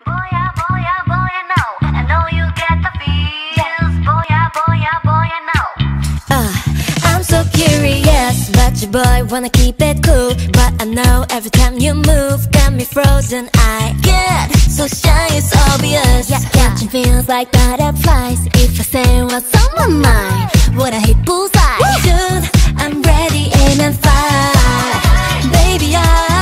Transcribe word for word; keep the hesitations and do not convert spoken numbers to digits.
Boy, yeah, boy, yeah, boy, I know. I know you get the feels. Boy, yeah, boy, yeah, boy, I know. Uh, I'm so curious, but your boy wanna keep it cool. But I know every time you move, got me frozen. I get so shy, it's obvious. Yeah, catching feels like butterflies. If I say what's on my mind, would I hit bullseye? Dude, I'm ready, aim and fire. Baby, I